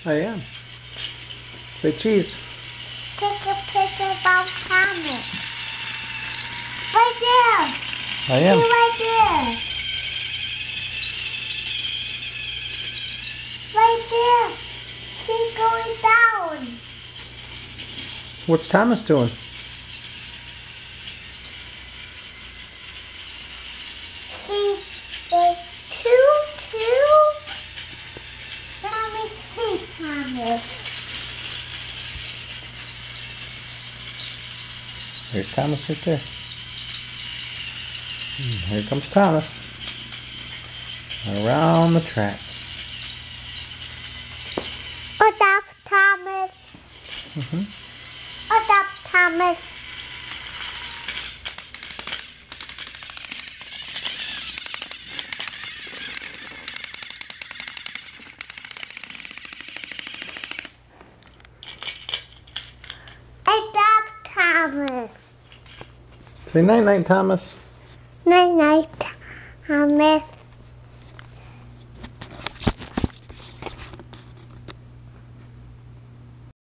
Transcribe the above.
I am. Say cheese. Take a picture of Thomas. Right there. I am. See right there. Right there. She's going down. What's Thomas doing? She's a two. Let me see, Thomas. There's Thomas right there. Here comes Thomas. Around the track. What's up, Thomas? What's up, Thomas? What's up, Thomas? Say night-night, Thomas. Night-night, Thomas.